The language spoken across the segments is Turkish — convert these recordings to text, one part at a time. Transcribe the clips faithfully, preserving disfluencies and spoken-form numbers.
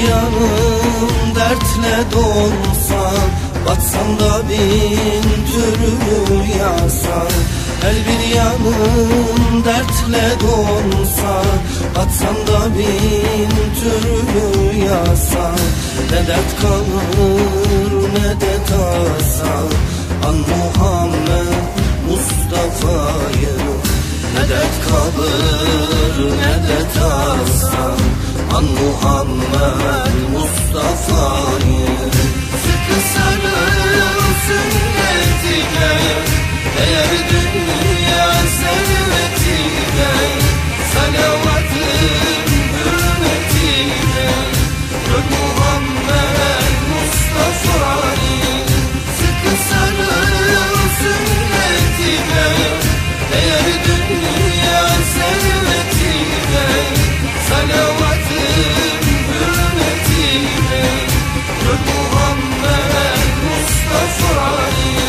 yanım dertle dolsa, batsam da bin türlü yasan. Her bir yanım dertle dolsa, batsam da bin türlü yasan. Ne dert kalır ne de tasa, an Muhammed Mustafa'yı. Ne dert kalır ne de tasa, an Muhammed Mustafa'yı. Sıkı sarıl sünnetine, eğer dünya servetine, salavatın hürmetine, gör Muhammed Mustafa'yı. Sıkı sarıl sünnetine, eğer dünya servetine, salavatın hürmetine, gör Muhammed Mustafa'yı.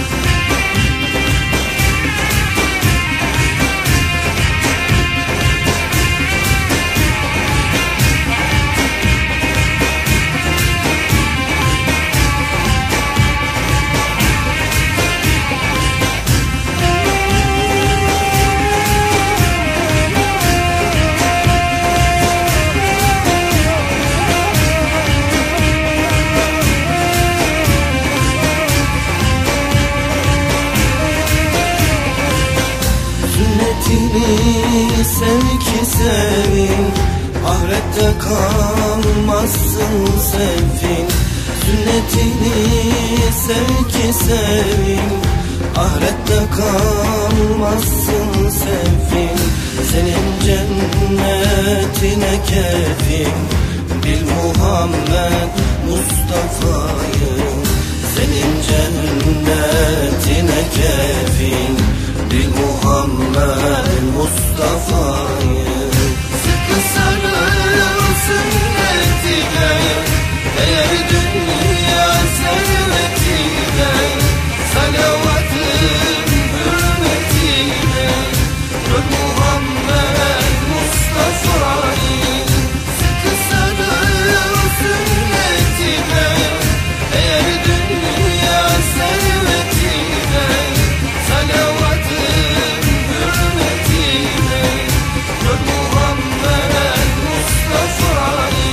Sünnetini sev ki sevin, ahirette kalmazsın sevin. Sünnetini sev ki sevin, ahirette kalmazsın sevin. Senin cennetine kefil, bil Muhammed Mustafa'yı. Senin cennetine kefil, bil Muhammed Mustafa'yı. Sıkı sarıl sünnetine, eğer dünya servetine, salavatın hürmetine, gör Muhammed Mustafa'yı. Sıkı sarıl sünnetine, eğer dünya servetine, salavatın hürmetine, gör Muhammed Mustafa'yı.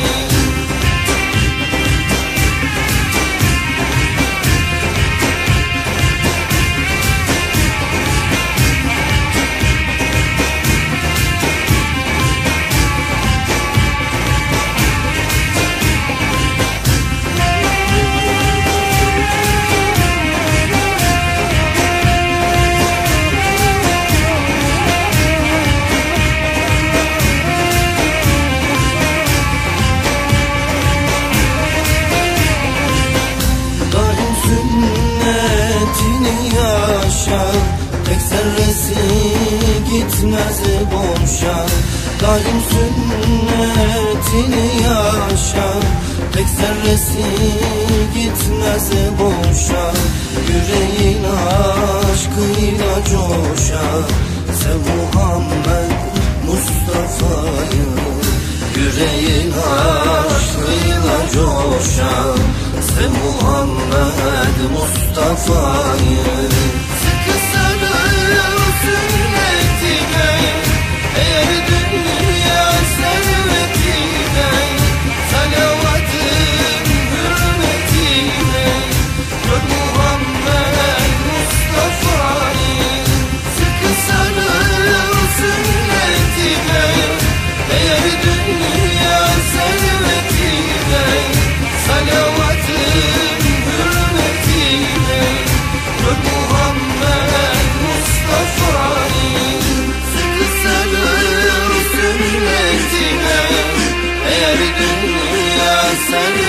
Yaşa, tek zerresi gitmez boşa. Daim sünnetini yaşa, tek zerresi gitmez boşa. Yüreğin aşkıyla coşa, sev Muhammed Mustafa'yı. Yüreğin aşkıyla coşa, sev Muhammed Mustafa'yı. Sıkı sarıl sünnetine, eğer dünya servetine, salavatın hürmetine, gör Muhammed Mustafa'yı. Sıkı sarıl sünnetine, eğer dünya servetine, salavatın hürmetine, gör Muhammed Mustafa'yı. Sıkı sarıl sünnetine, eğer dünya servetine,